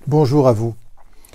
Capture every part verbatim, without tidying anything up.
Bonjour à vous.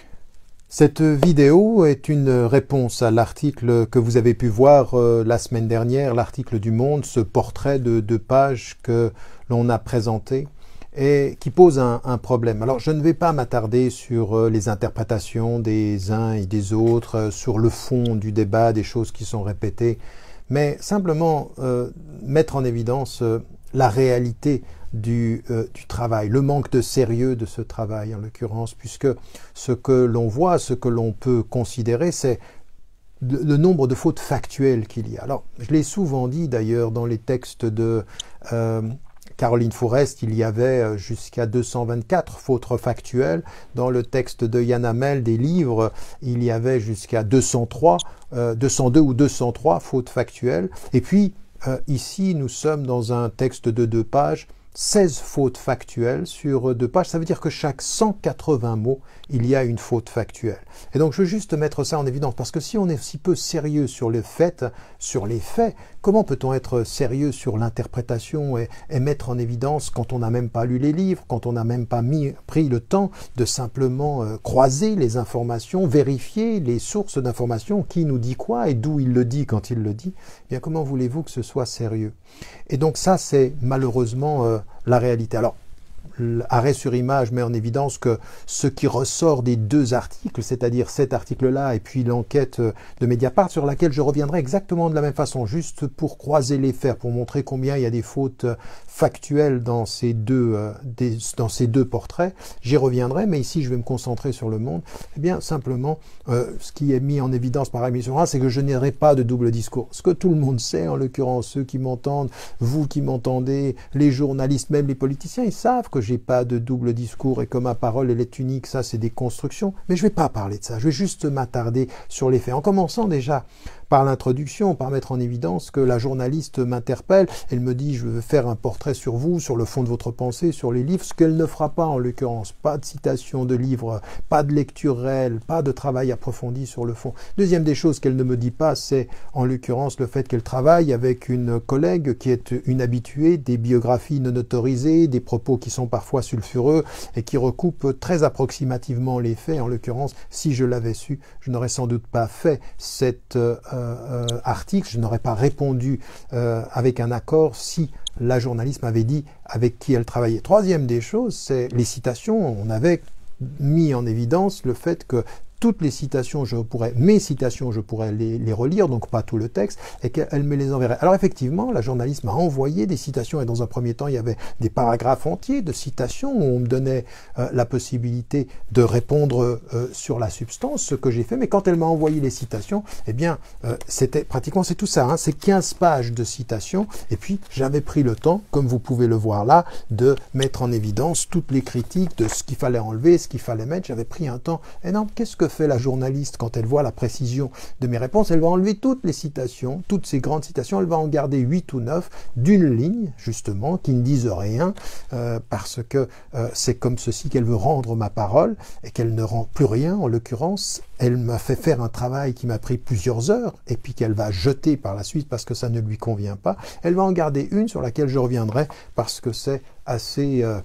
Cette vidéo est une réponse à l'article que vous avez pu voir euh, la semaine dernière, l'article du Monde, ce portrait de deux pages que l'on a présenté et qui pose un, un problème. Alors je ne vais pas m'attarder sur euh, les interprétations des uns et des autres, euh, sur le fond du débat, des choses qui sont répétées, mais simplement euh, mettre en évidence euh, la réalité Du, euh, du travail, le manque de sérieux de ce travail en l'occurrence, puisque ce que l'on voit, ce que l'on peut considérer, c'est le, le nombre de fautes factuelles qu'il y a. Alors, je l'ai souvent dit d'ailleurs dans les textes de euh, Caroline Fourest, il y avait jusqu'à deux cent vingt-quatre fautes factuelles. Dans le texte de Yann Hamel des livres, il y avait jusqu'à deux cent trois, euh, deux cent deux ou deux cent trois fautes factuelles. Et puis, euh, ici, nous sommes dans un texte de deux pages, seize fautes factuelles sur deux pages. Ça veut dire que chaque cent quatre-vingts mots, il y a une faute factuelle. Et donc, je veux juste mettre ça en évidence, parce que si on est si peu sérieux sur le fait, sur les faits, comment peut-on être sérieux sur l'interprétation et, et mettre en évidence quand on n'a même pas lu les livres, quand on n'a même pas mis, pris le temps de simplement euh, croiser les informations, vérifier les sources d'informations, qui nous dit quoi et d'où il le dit quand il le dit. Eh bien, comment voulez-vous que ce soit sérieux? Et donc ça, c'est malheureusement euh, la réalité. Alors, l'arrêt sur image met en évidence que ce qui ressort des deux articles, c'est-à-dire cet article-là et puis l'enquête de Mediapart, sur laquelle je reviendrai exactement de la même façon, juste pour croiser les faits, pour montrer combien il y a des fautes factuelles dans ces deux, euh, des, dans ces deux portraits. J'y reviendrai, mais ici je vais me concentrer sur le Monde. Eh bien, simplement, euh, ce qui est mis en évidence par Rémi Saurin, c'est que je n'aurai pas de double discours. Ce que tout le monde sait, en l'occurrence ceux qui m'entendent, vous qui m'entendez, les journalistes, même les politiciens, ils savent que j'ai pas de double discours et que ma parole elle est unique. Ça, c'est des constructions. Mais je vais pas parler de ça. Je vais juste m'attarder sur les faits. En commençant déjà par l'introduction, par mettre en évidence que la journaliste m'interpelle, elle me dit je veux faire un portrait sur vous, sur le fond de votre pensée, sur les livres, ce qu'elle ne fera pas en l'occurrence. Pas de citation de livres, pas de lecture réelle, pas de travail approfondi sur le fond. Deuxième des choses qu'elle ne me dit pas, c'est en l'occurrence le fait qu'elle travaille avec une collègue qui est une habituée des biographies non autorisées, des propos qui sont parfois sulfureux et qui recoupent très approximativement les faits. En l'occurrence, si je l'avais su, je n'aurais sans doute pas fait cette euh, Euh, article, je n'aurais pas répondu euh, avec un accord si la journaliste m'avait dit avec qui elle travaillait. Troisième des choses, c'est les citations. On avait mis en évidence le fait que toutes les citations, je pourrais, mes citations, je pourrais les, les relire, donc pas tout le texte, et qu'elle me les enverrait. Alors effectivement, la journaliste m'a envoyé des citations, et dans un premier temps, il y avait des paragraphes entiers de citations où on me donnait euh, la possibilité de répondre euh, sur la substance, ce que j'ai fait. Mais quand elle m'a envoyé les citations, eh bien, euh, c'était pratiquement, c'est tout ça, hein, c'est quinze pages de citations, et puis j'avais pris le temps, comme vous pouvez le voir là, de mettre en évidence toutes les critiques de ce qu'il fallait enlever, ce qu'il fallait mettre. J'avais pris un temps énorme. Qu'est-ce que fait la journaliste quand elle voit la précision de mes réponses? Elle va enlever toutes les citations, toutes ces grandes citations, elle va en garder huit ou neuf d'une ligne, justement, qui ne disent rien, euh, parce que euh, c'est comme ceci qu'elle veut rendre ma parole, et qu'elle ne rend plus rien, en l'occurrence. Elle m'a fait faire un travail qui m'a pris plusieurs heures, et puis qu'elle va jeter par la suite parce que ça ne lui convient pas. Elle va en garder une sur laquelle je reviendrai, parce que c'est assez Euh,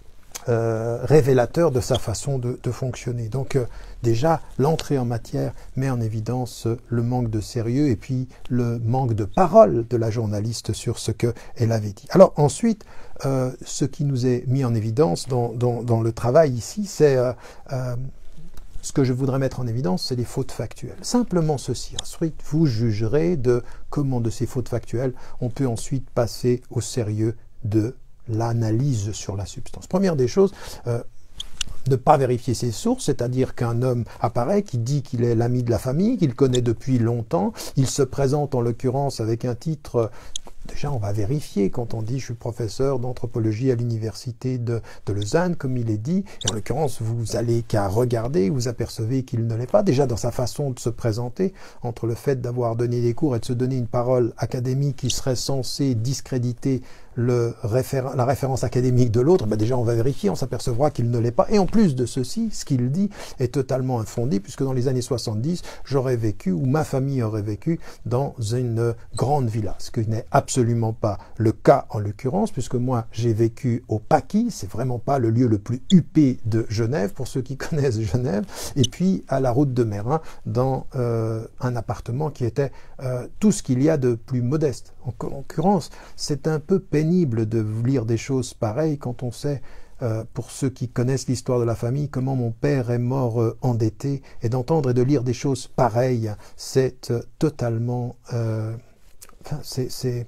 Euh, révélateur de sa façon de, de fonctionner. Donc euh, déjà, l'entrée en matière met en évidence euh, le manque de sérieux et puis le manque de parole de la journaliste sur ce qu'elle avait dit. Alors ensuite, euh, ce qui nous est mis en évidence dans, dans, dans le travail ici, c'est euh, euh, ce que je voudrais mettre en évidence, c'est les fautes factuelles. Simplement ceci. Ensuite, vous jugerez de comment de ces fautes factuelles on peut ensuite passer au sérieux de l'analyse sur la substance. Première des choses, euh, ne pas vérifier ses sources, c'est-à-dire qu'un homme apparaît qui dit qu'il est l'ami de la famille, qu'il connaît depuis longtemps, il se présente en l'occurrence avec un titre. Déjà, on va vérifier quand on dit « je suis professeur d'anthropologie à l'université de, de Lausanne », comme il est dit. Et en l'occurrence, vous allez qu'à regarder, vous apercevez qu'il ne l'est pas. Déjà, dans sa façon de se présenter, entre le fait d'avoir donné des cours et de se donner une parole académique qui serait censée discréditer le référen- la référence académique de l'autre, ben déjà on va vérifier, on s'apercevra qu'il ne l'est pas. Et en plus de ceci, ce qu'il dit est totalement infondé, puisque dans les années soixante-dix, j'aurais vécu, ou ma famille aurait vécu, dans une grande villa. Ce qui n'est absolument pas le cas en l'occurrence, puisque moi j'ai vécu au Paquis, c'est vraiment pas le lieu le plus huppé de Genève, pour ceux qui connaissent Genève, et puis à la route de Mérin, dans euh, un appartement qui était euh, tout ce qu'il y a de plus modeste. En l'occurrence, c'est un peu pénible de lire des choses pareilles quand on sait, euh, pour ceux qui connaissent l'histoire de la famille, comment mon père est mort euh, endetté, et d'entendre et de lire des choses pareilles, c'est euh, totalement... Euh, enfin, c'est... c'est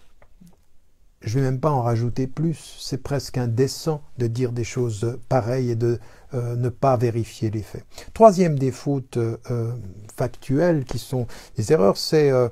je ne vais même pas en rajouter plus, c'est presque indécent de dire des choses pareilles et de euh, ne pas vérifier les faits. Troisième des fautes euh, factuelles qui sont des erreurs, c'est euh,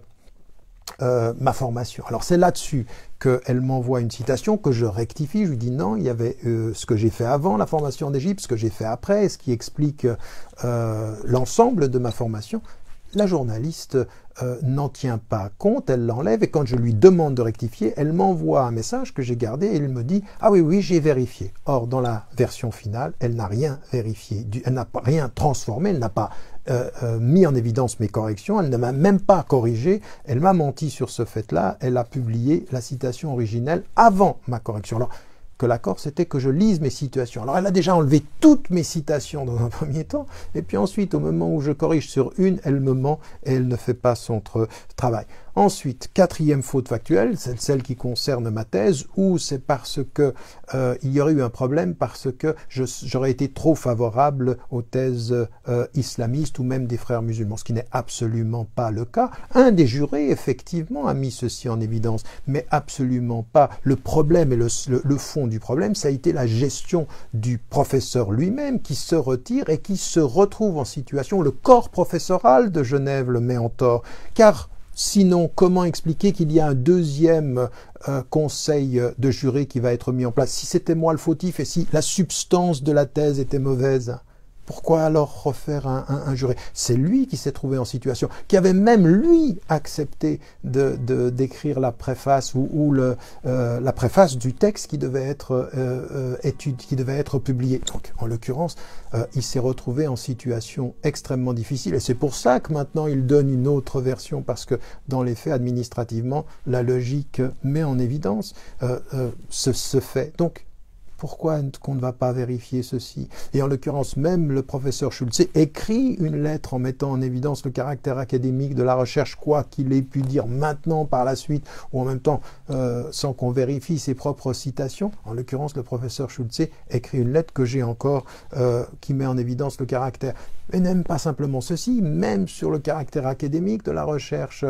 euh, ma formation. Alors c'est là-dessus qu'elle m'envoie une citation que je rectifie, je lui dis non, il y avait euh, ce que j'ai fait avant la formation en Égypte, ce que j'ai fait après, ce qui explique euh, l'ensemble de ma formation. La journaliste euh, n'en tient pas compte, elle l'enlève et quand je lui demande de rectifier, elle m'envoie un message que j'ai gardé et elle me dit « Ah oui, oui, j'ai vérifié ». Or, dans la version finale, elle n'a rien vérifié, elle n'a pas rien transformé, elle n'a pas euh, euh, mis en évidence mes corrections, elle ne m'a même pas corrigé, elle m'a menti sur ce fait-là, elle a publié la citation originelle avant ma correction. Alors, que l'accord, c'était que je lise mes citations. Alors, elle a déjà enlevé toutes mes citations dans un premier temps, et puis ensuite, au moment où je corrige sur une, elle me ment et elle ne fait pas son travail. Ensuite, quatrième faute factuelle, c'est celle qui concerne ma thèse, où c'est parce que euh, il y aurait eu un problème, parce que j'aurais été trop favorable aux thèses euh, islamistes ou même des frères musulmans, ce qui n'est absolument pas le cas. Un des jurés, effectivement, a mis ceci en évidence, mais absolument pas. Le problème et le, le, le fond du problème, ça a été la gestion du professeur lui-même qui se retire et qui se retrouve en situation, le corps professoral de Genève le met en tort, car sinon, comment expliquer qu'il y a un deuxième euh, conseil de jury qui va être mis en place? Si c'était moi le fautif et si la substance de la thèse était mauvaise, pourquoi alors refaire un, un, un jury? C'est lui qui s'est trouvé en situation, qui avait même lui accepté de, de, d'écrire la préface ou, ou le, euh, la préface du texte qui devait être euh, euh, étude, qui devait être publié. Donc, en l'occurrence, euh, il s'est retrouvé en situation extrêmement difficile et c'est pour ça que maintenant il donne une autre version parce que dans les faits, administrativement, la logique met en évidence euh, euh, ce, ce fait. Donc, pourquoi qu'on ne va pas vérifier ceci? Et en l'occurrence, même le professeur Schulze écrit une lettre en mettant en évidence le caractère académique de la recherche, quoi qu'il ait pu dire maintenant par la suite, ou en même temps euh, sans qu'on vérifie ses propres citations. En l'occurrence, le professeur Schulze écrit une lettre que j'ai encore, euh, qui met en évidence le caractère. Et n'aime pas simplement ceci, même sur le caractère académique de la recherche.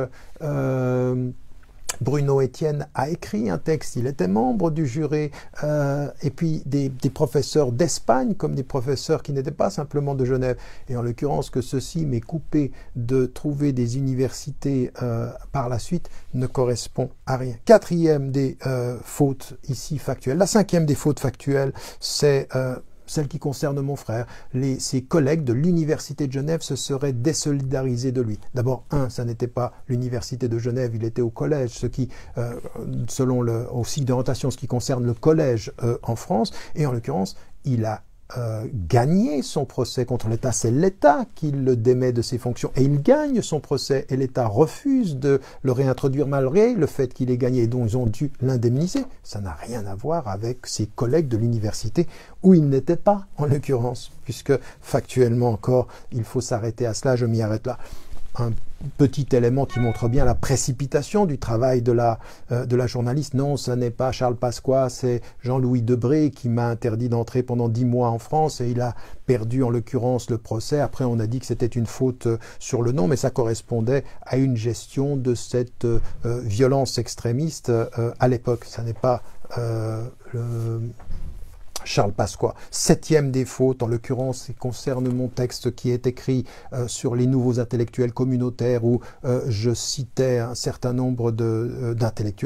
Euh, Bruno Etienne a écrit un texte, il était membre du jury, euh, et puis des, des professeurs d'Espagne, comme des professeurs qui n'étaient pas simplement de Genève. Et en l'occurrence, que ceci m'est coupé de trouver des universités euh, par la suite, ne correspond à rien. Quatrième des euh, fautes ici factuelles. La cinquième des fautes factuelles, c'est... Euh, celle qui concerne mon frère. Les, ses collègues de l'Université de Genève se seraient désolidarisés de lui. D'abord, un, ça n'était pas l'Université de Genève, il était au collège, ce qui, euh, selon le au cycle d'orientation, ce qui concerne le collège euh, en France, et en l'occurrence, il a Euh, gagner son procès contre l'État. C'est l'État qui le démet de ses fonctions et il gagne son procès et l'État refuse de le réintroduire malgré le fait qu'il ait gagné et dont ils ont dû l'indemniser. Ça n'a rien à voir avec ses collègues de l'université où il n'était pas en l'occurrence, puisque factuellement encore il faut s'arrêter à cela, je m'y arrête là. Un petit élément qui montre bien la précipitation du travail de la, euh, de la journaliste. Non, ce n'est pas Charles Pasqua, c'est Jean-Louis Debré qui m'a interdit d'entrer pendant dix mois en France et il a perdu en l'occurrence le procès. Après, on a dit que c'était une faute euh, sur le nom, mais ça correspondait à une gestion de cette euh, violence extrémiste euh, à l'époque. Ça n'est pas euh, le... Charles Pasqua. Septième des fautes, en l'occurrence, qui concerne mon texte qui est écrit euh, sur les nouveaux intellectuels communautaires où euh, je citais un certain nombre de, euh, d'intellectuels,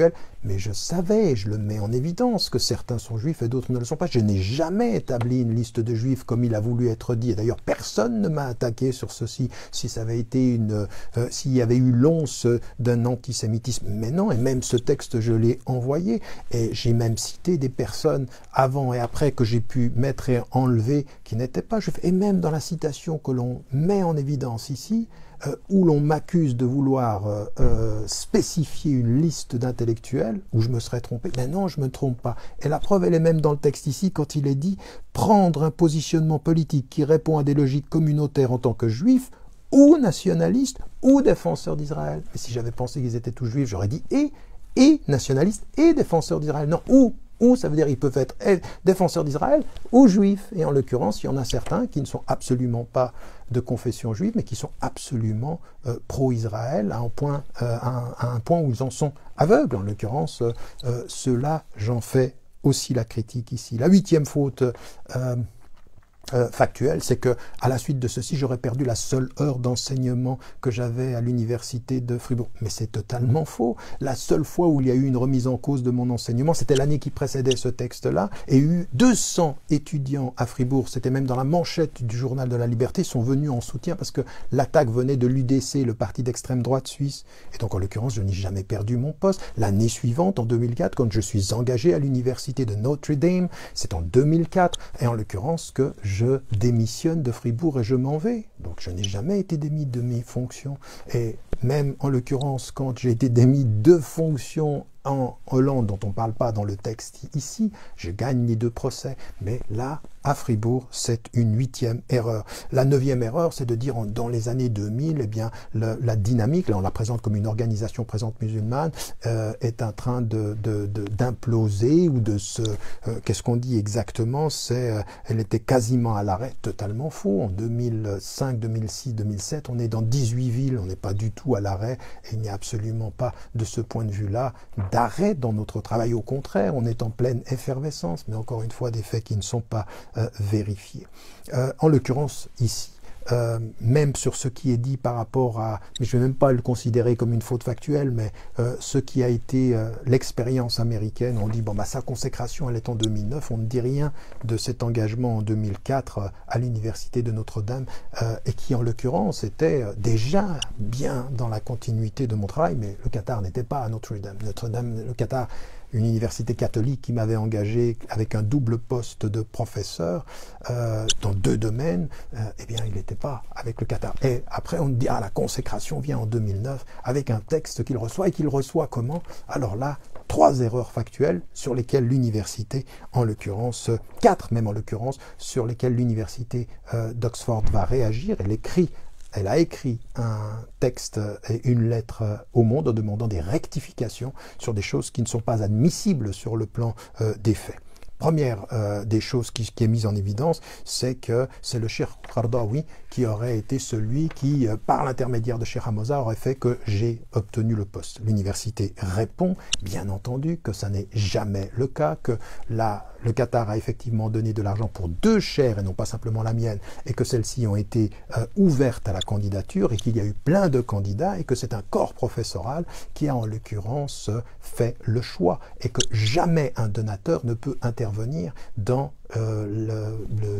mais je savais, je le mets en évidence, que certains sont juifs et d'autres ne le sont pas. Je n'ai jamais établi une liste de juifs comme il a voulu être dit. Et d'ailleurs, personne ne m'a attaqué sur ceci, si ça avait été une, euh, s'il y avait eu l'once d'un antisémitisme. Mais non, et même ce texte, je l'ai envoyé, et j'ai même cité des personnes avant et après que j'ai pu mettre et enlever qui n'étaient pas juifs. Et même dans la citation que l'on met en évidence ici, Euh, où l'on m'accuse de vouloir euh, euh, spécifier une liste d'intellectuels, où je me serais trompé. Mais non, je ne me trompe pas. Et la preuve, elle est même dans le texte ici, quand il est dit « prendre un positionnement politique qui répond à des logiques communautaires en tant que juif, ou nationaliste, ou défenseur d'Israël ». Mais si j'avais pensé qu'ils étaient tous juifs, j'aurais dit « et, et nationaliste, et défenseur d'Israël ». Non, « ou ». Ou ça veut dire qu'ils peuvent être défenseurs d'Israël ou juifs. Et en l'occurrence, il y en a certains qui ne sont absolument pas de confession juive, mais qui sont absolument euh, pro-Israël à un point, euh, à, un, à un point où ils en sont aveugles. En l'occurrence, euh, euh, ceux-là, j'en fais aussi la critique ici. La huitième faute euh, Euh, factuel, c'est que à la suite de ceci, j'aurais perdu la seule heure d'enseignement que j'avais à l'université de Fribourg. Mais c'est totalement faux. La seule fois où il y a eu une remise en cause de mon enseignement, c'était l'année qui précédait ce texte-là, et eu deux cents étudiants à Fribourg, c'était même dans la manchette du journal de la Liberté, sont venus en soutien parce que l'attaque venait de l'U D C, le parti d'extrême droite suisse. Et donc en l'occurrence, je n'ai jamais perdu mon poste. L'année suivante, en deux mille quatre, quand je suis engagé à l'université de Notre Dame, c'est en deux mille quatre, et en l'occurrence que je je démissionne de Fribourg et je m'en vais. Donc je n'ai jamais été démis de mes fonctions. Et même en l'occurrence, quand j'ai été démis de fonctions en Hollande, dont on ne parle pas dans le texte ici, je gagne les deux procès. Mais là, à Fribourg, c'est une huitième erreur. La neuvième erreur, c'est de dire dans les années deux mille, eh bien, le, la dynamique, là on la présente comme une organisation présente musulmane, euh, est en train de, de, de, d'imploser ou de se... Euh, qu'est-ce qu'on dit exactement? C'est, euh, elle était quasiment à l'arrêt, totalement faux. En deux mille cinq, deux mille six, deux mille sept, on est dans dix-huit villes, on n'est pas du tout à l'arrêt, et il n'y a absolument pas, de ce point de vue-là, d'arrêt dans notre travail. Au contraire, on est en pleine effervescence, mais encore une fois, des faits qui ne sont pas euh, vérifiés. Euh, en l'occurrence, ici, Euh, même sur ce qui est dit par rapport à, mais je ne vais même pas le considérer comme une faute factuelle, mais euh, ce qui a été euh, l'expérience américaine, on dit, bon, bah, sa consécration, elle est en deux mille neuf, on ne dit rien de cet engagement en deux mille quatre euh, à l'université de Notre-Dame, euh, et qui, en l'occurrence, était euh, déjà bien dans la continuité de mon travail, mais le Qatar n'était pas à Notre-Dame. Notre-Dame, le Qatar, une université catholique qui m'avait engagé avec un double poste de professeur euh, dans deux domaines, euh, eh bien, il n'était pas avec le Qatar. Et après, on dit, ah, la consécration vient en deux mille neuf avec un texte qu'il reçoit, et qu'il reçoit comment? Alors là, trois erreurs factuelles sur lesquelles l'université, en l'occurrence, quatre même en l'occurrence, sur lesquelles l'université euh, d'Oxford va réagir. Elle écrit Elle a écrit un texte et une lettre au Monde en demandant des rectifications sur des choses qui ne sont pas admissibles sur le plan euh, des faits. Première euh, des choses qui, qui est mise en évidence, c'est que c'est le Cheikh Qaradawi qui aurait été celui qui, euh, par l'intermédiaire de Cheikh Hamoza, aurait fait que j'ai obtenu le poste. L'université répond, bien entendu, que ça n'est jamais le cas, que la, le Qatar a effectivement donné de l'argent pour deux chaires et non pas simplement la mienne, et que celles-ci ont été euh, ouvertes à la candidature et qu'il y a eu plein de candidats et que c'est un corps professoral qui a en l'occurrence fait le choix et que jamais un donateur ne peut intervenir venir dans euh, le, le,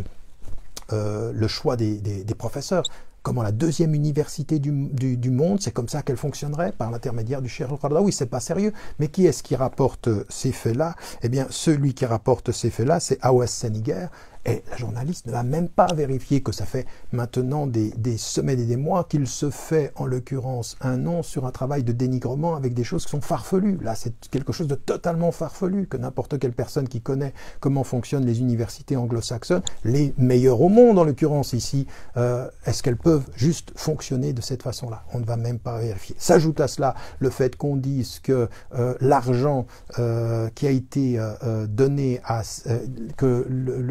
euh, le choix des, des, des professeurs. Comment la deuxième université du, du, du monde, c'est comme ça qu'elle fonctionnerait, par l'intermédiaire du Cheikh Qaradawi. Oui, c'est pas sérieux. Mais qui est-ce qui rapporte ces faits-là? Eh bien, celui qui rapporte ces faits-là, c'est Awas Seniger. Et la journaliste ne va même pas vérifier que ça fait maintenant des, des semaines et des mois qu'il se fait, en l'occurrence, un nom sur un travail de dénigrement avec des choses qui sont farfelues. Là, c'est quelque chose de totalement farfelu que n'importe quelle personne qui connaît comment fonctionnent les universités anglo-saxonnes, les meilleures au monde en l'occurrence ici, euh, est-ce qu'elles peuvent juste fonctionner de cette façon-là? On ne va même pas vérifier. S'ajoute à cela le fait qu'on dise que euh, l'argent euh, qui a été euh, donné à... Euh, que le, le, le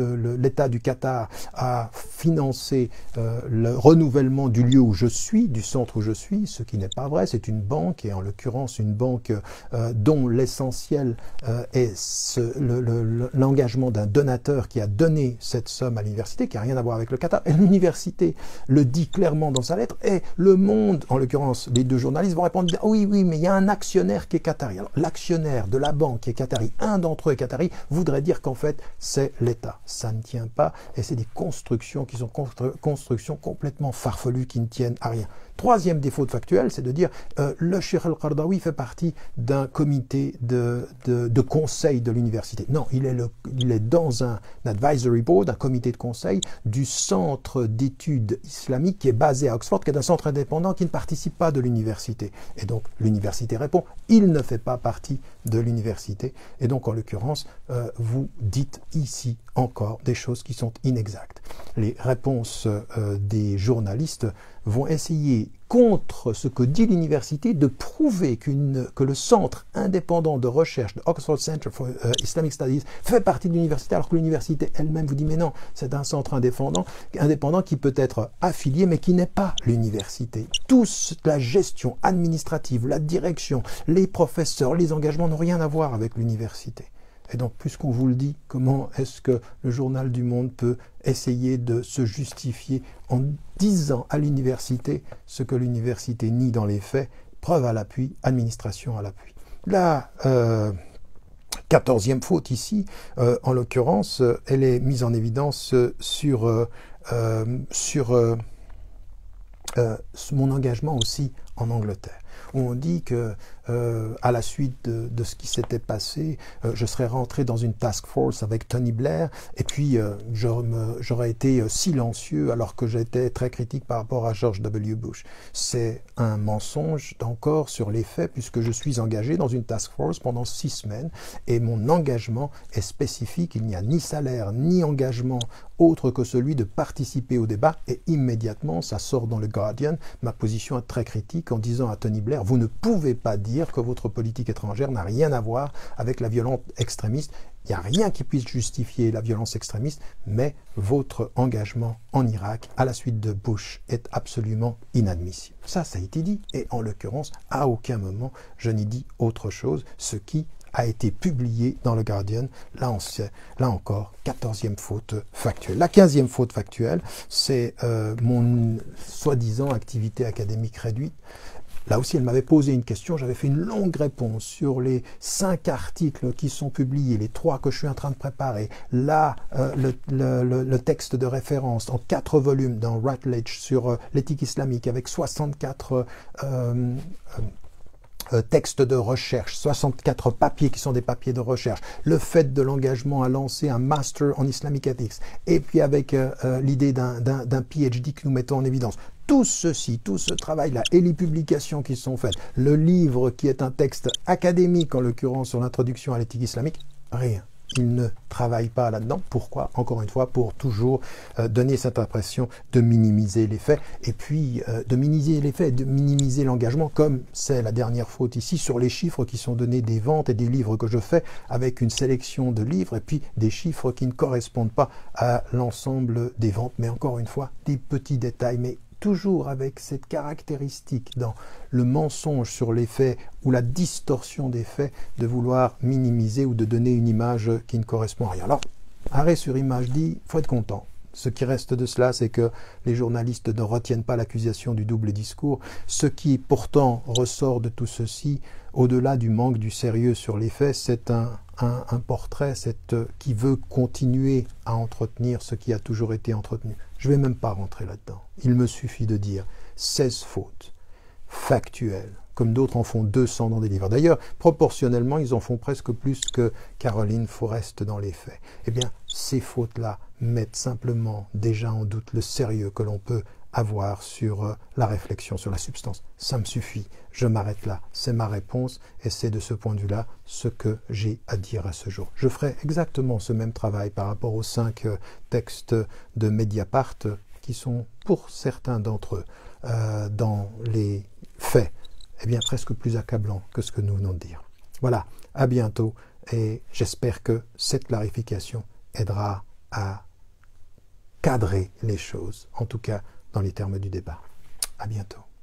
l'État du Qatar a financé euh, le renouvellement du lieu où je suis, du centre où je suis, ce qui n'est pas vrai. C'est une banque, et en l'occurrence une banque euh, dont l'essentiel euh, est ce, le, le, l'engagement d'un donateur qui a donné cette somme à l'université, qui n'a rien à voir avec le Qatar. Et l'université le dit clairement dans sa lettre, et le Monde, en l'occurrence les deux journalistes, vont répondre « Oui, oui, mais il y a un actionnaire qui est qatari ». Alors l'actionnaire de la banque qui est qatari, un d'entre eux est qatari, voudrait dire qu'en fait c'est l'État. Ça ne tient pas, et c'est des constructions qui sont constructions complètement farfelues qui ne tiennent à rien. Troisième défaut de factuel, c'est de dire euh, le Cheikh Al-Qaradawi fait partie d'un comité de, de, de conseil de l'université. Non, il est, le, il est dans un, un advisory board, un comité de conseil du centre d'études islamiques qui est basé à Oxford, qui est un centre indépendant qui ne participe pas de l'université. Et donc l'université répond, il ne fait pas partie de l'université. Et donc en l'occurrence, euh, vous dites ici encore des choses qui sont inexactes. Les réponses euh, des journalistes vont essayer, contre ce que dit l'université, de prouver qu'une, que le centre indépendant de recherche de Oxford Center for uh, Islamic Studies fait partie de l'université, alors que l'université elle-même vous dit mais non, c'est un centre indépendant, indépendant qui peut être affilié mais qui n'est pas l'université. Toute la gestion administrative, la direction, les professeurs, les engagements n'ont rien à voir avec l'université. Et donc, puisqu'on vous le dit, comment est-ce que le journal du Monde peut essayer de se justifier en disant à l'université ce que l'université nie dans les faits, preuve à l'appui, administration à l'appui. La euh, quatorzième faute ici, euh, en l'occurrence, euh, elle est mise en évidence euh, sur, euh, euh, sur euh, euh, mon engagement aussi en Angleterre, où on dit que euh, à la suite de, de ce qui s'était passé, euh, je serais rentré dans une task force avec Tony Blair, et puis euh, j'aurais été silencieux alors que j'étais très critique par rapport à George W. Bush. C'est un mensonge encore sur les faits, puisque je suis engagé dans une task force pendant six semaines, et mon engagement est spécifique, il n'y a ni salaire, ni engagement autre que celui de participer au débat, et immédiatement, ça sort dans le Guardian, ma position est très critique en disant à Tony Blair, vous ne pouvez pas dire que votre politique étrangère n'a rien à voir avec la violence extrémiste. Il n'y a rien qui puisse justifier la violence extrémiste, mais votre engagement en Irak à la suite de Bush est absolument inadmissible. Ça, ça a été dit, et en l'occurrence, à aucun moment je n'ai dit autre chose, ce qui a été publié dans le Guardian, là, on sait, là encore, quatorzième faute factuelle. La quinzième faute factuelle, c'est euh, mon soi-disant activité académique réduite. Là aussi, elle m'avait posé une question, j'avais fait une longue réponse sur les cinq articles qui sont publiés, les trois que je suis en train de préparer, là, euh, le, le, le texte de référence en quatre volumes dans Routledge sur euh, l'éthique islamique avec soixante-quatre euh, euh, Euh, textes de recherche, soixante-quatre papiers qui sont des papiers de recherche, le fait de l'engagement à lancer un Master en Islamic Ethics, et puis avec euh, euh, l'idée d'un d'un P H D que nous mettons en évidence. Tout ceci, tout ce travail-là, et les publications qui sont faites, le livre qui est un texte académique, en l'occurrence sur l'introduction à l'éthique islamique, rien. Il ne travaille pas là-dedans. Pourquoi? Encore une fois, pour toujours euh, donner cette impression de minimiser les faits, et puis euh, de minimiser les faits, de minimiser l'engagement, comme c'est la dernière faute ici, sur les chiffres qui sont donnés des ventes et des livres que je fais, avec une sélection de livres, et puis des chiffres qui ne correspondent pas à l'ensemble des ventes. Mais encore une fois, des petits détails, mais toujours avec cette caractéristique dans le mensonge sur les faits ou la distorsion des faits de vouloir minimiser ou de donner une image qui ne correspond à rien. Alors, arrêt sur image dit, il faut être content. Ce qui reste de cela, c'est que les journalistes ne retiennent pas l'accusation du double discours. Ce qui pourtant ressort de tout ceci, au-delà du manque du sérieux sur les faits, c'est un, un, un portrait cette, qui veut continuer à entretenir ce qui a toujours été entretenu. Je ne vais même pas rentrer là-dedans. Il me suffit de dire seize fautes factuelles, comme d'autres en font deux cents dans des livres. D'ailleurs, proportionnellement, ils en font presque plus que Caroline Forrest dans les faits. Eh bien, ces fautes-là mettent simplement déjà en doute le sérieux que l'on peut avoir sur la réflexion, sur la substance. Ça me suffit, je m'arrête là. C'est ma réponse et c'est de ce point de vue-là ce que j'ai à dire à ce jour. Je ferai exactement ce même travail par rapport aux cinq textes de Mediapart qui sont, pour certains d'entre eux, euh, dans les faits, eh bien presque plus accablants que ce que nous venons de dire. Voilà, à bientôt et j'espère que cette clarification aidera à cadrer les choses, en tout cas dans les termes du débat. À bientôt.